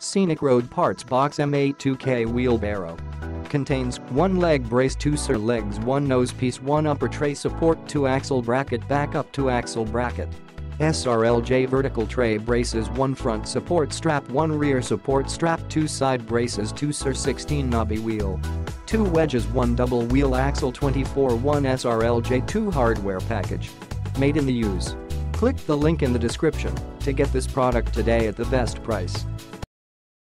SCENIC Road Parts Box M8-2K Wheelbarrow. Contains 1 leg brace, 2 SR legs, 1 nosepiece, 1 upper tray support, 2 axle bracket, backup 2 axle bracket. Srlj Vertical tray braces, 1 front support strap, 1 rear support strap, 2 side braces, 2 SR 16 knobby wheel. 2 wedges, 1 double wheel axle, 24 1 Srlj 2 hardware package. Made in the US. Click the link in the description to get this product today at the best price.